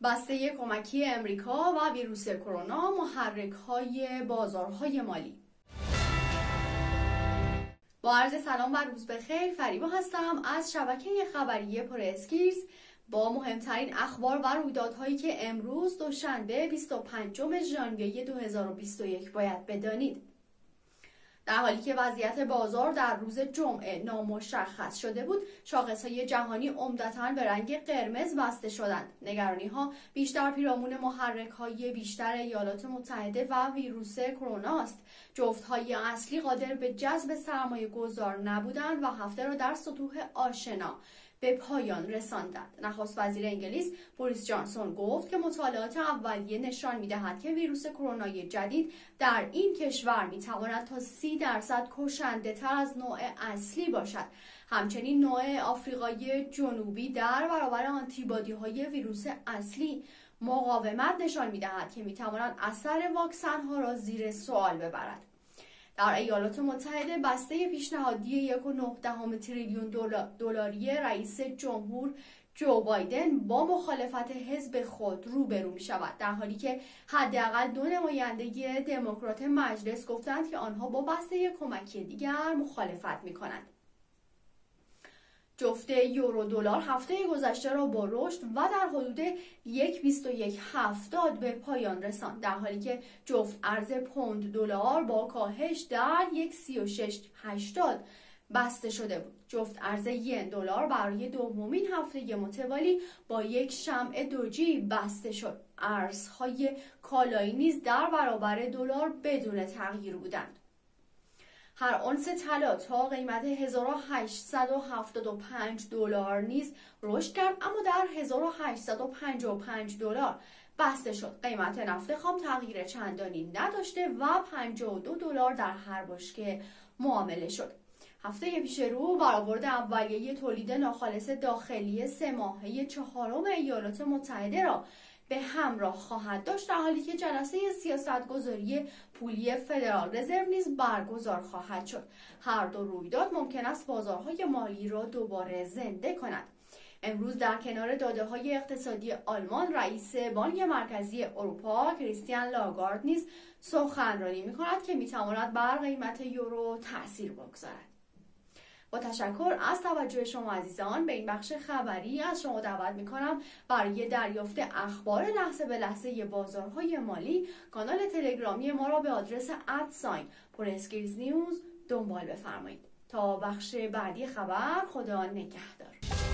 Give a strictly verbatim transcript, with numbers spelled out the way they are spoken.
بسته کمکی امریکا و ویروس کرونا محرک‌های بازارهای مالی. با عرض سلام و روز بخیر، فریبا هستم از شبکه خبری پر اسکیلز با مهمترین اخبار و رویدادهایی که امروز دوشنبه بیست و پنجم ژانویه دو هزار و بیست و یک باید بدانید. در حالی که وضعیت بازار در روز جمعه نامشخص شده بود، شاخص‌های جهانی عمدتاً به رنگ قرمز بسته شدند. نگرانی‌ها بیشتر پیرامون محرک‌های بیشتر ایالات متحده و ویروس کرونا است. جفت‌های اصلی قادر به جذب سرمایه‌گذار نبودند و هفته را در سطوح آشنا به پایان رساندند. نخست وزیر انگلیس بوریس جانسون گفت که مطالعات اولیه نشان می‌دهد که ویروس کرونای جدید در این کشور می‌تواند تا سی درصد کشنده‌تر از نوع اصلی باشد. همچنین نوع آفریقای جنوبی در برابر آنتیبادی‌های ویروس اصلی مقاومت نشان می‌دهد که می‌تواند اثر واکسن‌ها را زیر سوال ببرد. در ایالات متحده بسته پیشنهادی یک و نه دهم تریلیون دلاری رئیس جمهور جو بایدن با مخالفت حزب خود روبرو می شود، در حالی که حداقل دو نماینده دموکرات مجلس گفتند که آنها با بسته کمکی دیگر مخالفت می کنند. جفت یورو دلار هفته گذشته را با رشد و در حدود یک و بیست و یک هفتاد به پایان رساند، در حالی که جفت ارز پوند دلار با کاهش در یک و سی و شش هشتاد بسته شده بود. جفت ارز ین دلار برای دومین هفته متوالی با یک شمع دوجی بسته شد. ارزهای کالایی نیز در برابر دلار بدون تغییر بودند. هر اونس طلا تا قیمت هزار و هشتصد و هفتاد و پنج دلار نیز رشد کرد، اما در هزار و هشتصد و پنجاه و پنج دلار بسته شد. قیمت نفت خام تغییر چندانی نداشته و پنجاه و دو دلار در هر بشکه معامله شد. هفته پیش رو برآورد اولیه تولید ناخالص داخلی سه ماهه چهارم ایالات متحده را به همراه خواهد داشت، در حالی که جلسه سیاستگذاری پولی فدرال رزرو نیز برگزار خواهد شد. هر دو رویداد ممکن است بازارهای مالی را دوباره زنده کند. امروز در کنار داده‌های اقتصادی آلمان، رئیس بانک مرکزی اروپا کریستیان لاگارد نیز سخنرانی می‌کند که می‌تواند بر قیمت یورو تأثیر بگذارد. با تشکر از توجه شما عزیزان، به این بخش خبری از شما دعوت میکنم برای دریافت اخبار لحظه به لحظه بازارهای مالی کانال تلگرامی ما را به آدرس ادساین پر اسکیلز نیوز دنبال بفرمایید. تا بخش بعدی خبر، خدا نگهدار.